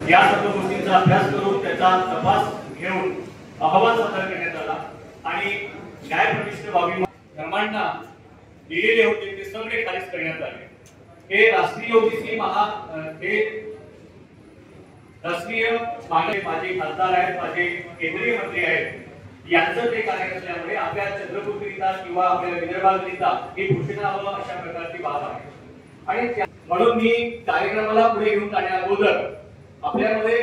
या सर्व गोष्टींचा अभ्यास करून त्याचा तपास घेऊन अहवाल सादर करण्यात आला आणि न्यायप्रतिष्ठ बाबी धर्मांना दिलेले होते ते सगळे खारिज करण्यात आले। हे राष्ट्रीय ओबीसी राष्ट्रीय मागे माझे खासदार आहेत, माझे केंद्रीय मंत्री आहेत, यांचं ते कार्य असल्यामुळे आपल्या चंद्रपूरकरिता किंवा आपल्या विदर्भाकरिता हे घोषणा हवं अशा प्रकारची बाब आहे। आणि म्हणून मी कार्यक्रमाला पुढे घेऊन जाण्या अगोदर आपल्यामध्ये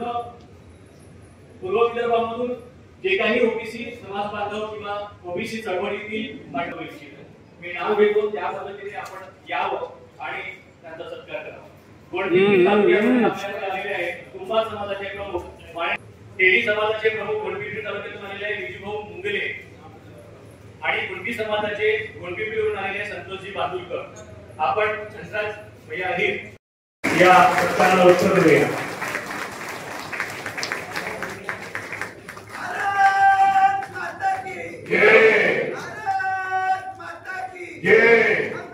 पूर्व विदर्भामधून जे काही ओबीसी समाज बांधव किंवा ओबीसी चळवळीतील मांडव इच्छित मी नाव घेतो त्या पद्धतीने आपण यावं आणि त्यांचा सत्कार करावा। गोंडपिंपरी तालुक्यामध्ये आपल्याकडे आलेले आहेत कुंभार समाजाचे प्रमुख तेली समाजाचे प्रमुख गोंडपिंपरी तालुक्यातून आलेले आहे विजूभाऊ मुंगले आणि कुणबी समाजाचे गोंडपिंपरीवरून आलेले संतोषजी बांदुरकर। आपण हंसराज भैया अहिर या सत्काराला उत्तर देऊया। जय माता की जय।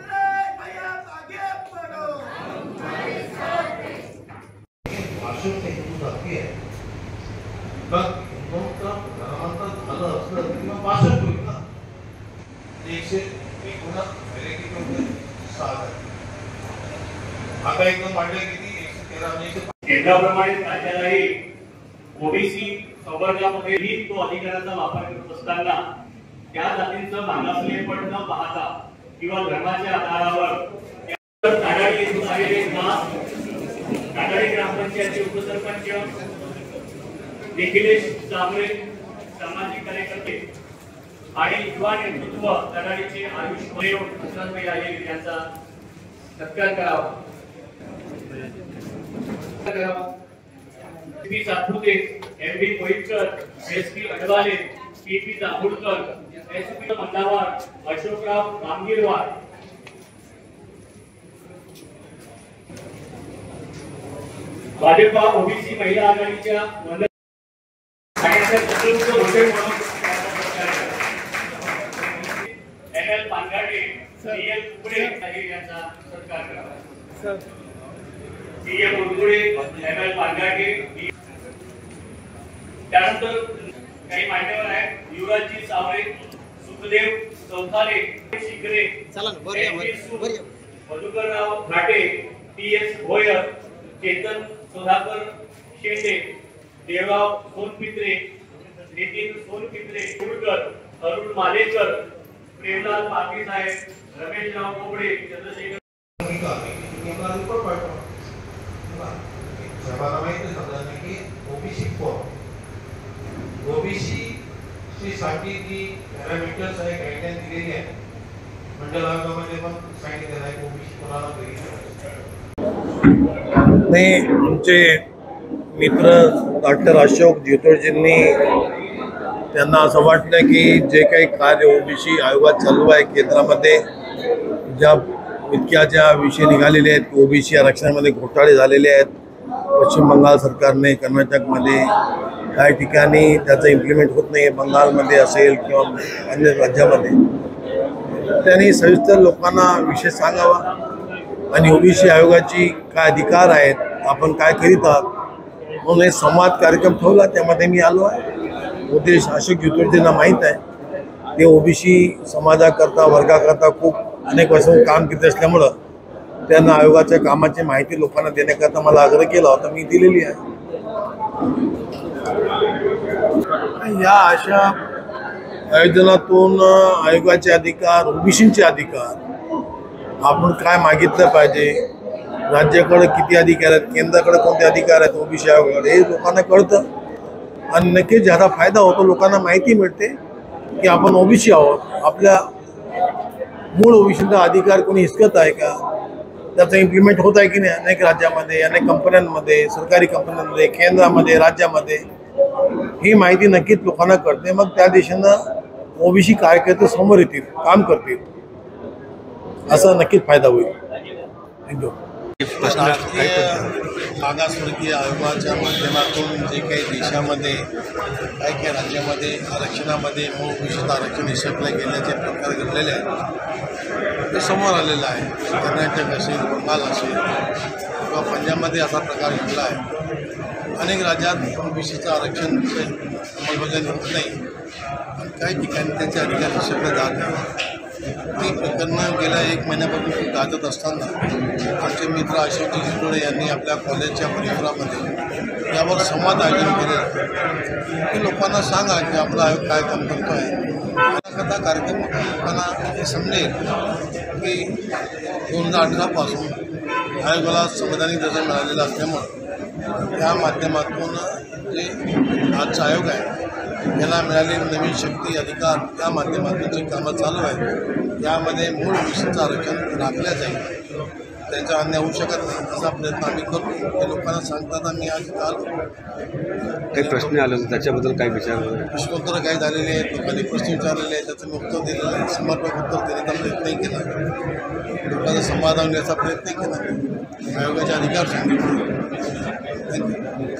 केंद्राप्रमाणे राज्यालाही ओबीसी संवर्गामध्ये तो अधिकाराचा वापर करत असताना त्या जातींचं मागासलेपण न पाहता किंवा धर्माच्या आधारावर काटाळी येथून आलेले काटाळी ग्रामपंचायतचे उपसरपंच निखिलेश जांभळे सामाजिक कार्यकर्ते आणि युवा नेतृत्व काटाळीचे आयुष हंसराज आले यांचा सत्कार करावा। P Satpute, M B Koitkar, S P Adwale, P P Jambhulkar, S P Mandawar, Ashokrao Ramgirwar, Bhajpa OBC महिला आघाडीच्या M L Pangade, D L Kukde यांचा सत्कार करावा। DM Udgude, M L Pangade, त्यानंतर काही मान्यवर आहेत युवराजजी सावरे, सुखदेव चौथाले, शिगरे, मधुकरराव घाटे, टी एस भोयर, चेतन सुधाकर शेंडे, देवराव सोनपित्रे, नितीन सोनपित्रे कुरकर, अरुण मालेकर, प्रेमलाल पाटील साहेब, रमेशराव कोबडे, चंद्रशेखर की ओबीसी ओबीसी साठी जी पॅरामीटर्स आहे गाईडलाईन दिलेली आहे मंडल आयोगामध्ये पण सांगितलेलं आहे ओबीसी कोणाला नाही। आमचे मित्र डॉक्टर अशोक जितोळजींनी त्यांना असं वाटलं की जे काही कार्य ओबीसी आयोगात चालू आहे केंद्रामध्ये इतक्या ज्या विषय निघालेले आहेत की ओबीसी आरक्षणामध्ये घोटाळे झालेले आहेत, पश्चिम बंगाल सरकारने कर्नाटकमध्ये काही ठिकाणी त्याचं इम्प्लिमेंट होत नाही, बंगालमध्ये असेल किंवा अन्य राज्यामध्ये, त्यांनी सविस्तर लोकांना विषय सांगावा आणि ओबीसी आयोगाची काय अधिकार आहेत, आपण काय करीत आहात म्हणून हे संवाद कार्यक्रम ठेवला। त्यामध्ये मी आलो आहे। उद्देश अशोक जितोळजींना माहीत आहे ते ओबीसी समाजाकरता वर्गाकरता खूप अनेक वर्षांपासून काम करत असल्यामुळं त्यांना आयोगाच्या कामाची माहिती लोकांना देण्याकरता मला आग्रह केला होता, मी दिलेली आहे। या अशा आयोजनातून आयोगाचे अधिकार, ओबीसीचे अधिकार, आपण काय मागितलं पाहिजे, राज्याकडे किती अधिकार आहेत, केंद्राकडे कोणते अधिकार आहेत ओबीसी आयोगाकडे, हे लोकांना कळतं आणि नक्कीच ज्यादा फायदा होतो। लोकांना माहिती मिळते की आपण ओबीसी आहोत, आपल्या मूळ ओबीसीचा अधिकार कोणी हिसकत आहे का, त्याचं इम्प्लिमेंट होत आहे की नाही अनेक राज्यामध्ये, अनेक कंपन्यांमध्ये, सरकारी कंपन्यांमध्ये, केंद्रामध्ये, राज्यामध्ये, ही माहिती नक्कीच लोकांना कळते। मग त्या दिशेनं ओबीसी कार्यकर्ते समोर येतील, काम करतील, असा नक्कीच फायदा होईल। थँक्यू। राष्ट्रीय मागासवर्गीय आयोगाच्या माध्यमातून जे काही देशामध्ये काही राज्यामध्ये आरक्षणामध्ये ओबीसीचं आरक्षण हिसकलं गेल्याचे प्रकार घडलेले आहेत ते समोर आलेलं आहे। कर्नाटक असेल, बंगाल असेल, किंवा पंजाबमध्ये असा प्रकार घडला आहे. अनेक राज्यात ओबीसीचं आरक्षण अंमलबजावणी होत नाही आणि काही ठिकाणी त्यांचे अधिकार हिसकले जात नाही. ती प्रकरणं गेल्या 1 महिन्यापासून खूप गाजत असताना आमचे मित्र अशोकजी चितोळे यांनी आपल्या कॉलेजच्या परिसरामध्ये यावर संवाद आयोजन केले की लोकांना सांगा की आपला आयोग काय काम करतो आहे. कथा कार्यक्रम लोकांना हे समजेल की 2018पासून आयोगाला संवैधानिक दर्जा मिळालेला असल्यामुळं त्या माध्यमातून जे आजचा आयोग आहे याला मिळालेली नवीन शक्ती अधिकार त्या माध्यमातून जी कामं चालू आहेत त्यामध्ये मूळ ओबीसीचं आरक्षण राखल्या जाईल. त्यांचा अन्याय होऊ शकत नाही असा प्रयत्न आम्ही करतो. ते लोकांना सांगताना मी आज काल काही प्रश्न आले होते त्याच्याबद्दल काही विचार प्रश्नोत्तरं काही झालेली आहेत. लोकांनी प्रश्न विचारलेले आहेत त्याचं मी उत्तर दिलेलं आहे. समर्पक उत्तर देण्याचा प्रयत्नही केला. लोकांचा संवाद आणण्याचा प्रयत्नही केला. आयोगाचे अधिकार सांगितले. थँक्यू.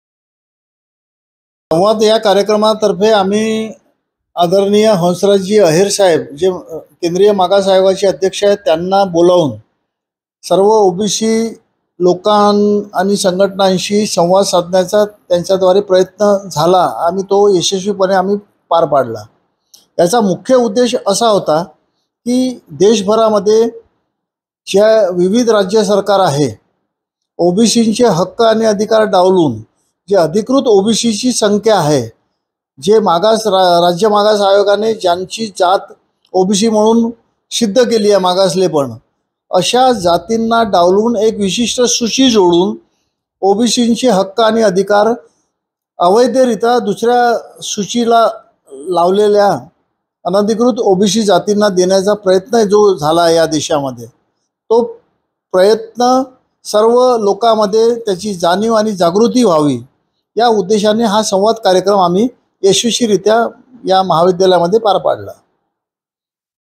संवाद या कार्यक्रमातर्फे आम्ही आदरणीय हंसराजजी अहेर साहेब जे केंद्रीय मागास आयोगाचे अध्यक्ष आहेत त्यांना बोलावून सर्व ओबीसी लोकां आणि संघटनांशी संवाद साधण्याचा त्यांच्याद्वारे प्रयत्न झाला आणि तो यशस्वीपणे आम्ही पार पाडला. याचा मुख्य उद्देश असा होता की देशभरामध्ये ज्या विविध राज्य सरकार आहे ओबीसींचे हक्क आणि अधिकार डावलून जे अधिकृत ओबीसीची संख्या आहे जे राज्य मागास आयोगाने ज्यांची जात ओबीसी म्हणून सिद्ध केली आहे मागासलेपण अशा जातींना डावलून एक विशिष्ट सूची जोडून ओबीसींचे हक्क आणि अधिकार अवैधरित्या दुसऱ्या सूचीला लावलेल्या अनधिकृत ओबीसी जातींना देण्याचा प्रयत्न जो झाला आहे या देशामध्ये तो प्रयत्न सर्व लोकांमध्ये त्याची जाणीव आणि जागृती व्हावी या उद्देशाने हा संवाद कार्यक्रम आम्ही यशस्वीरित्या या महाविद्यालयामध्ये पार पाडला.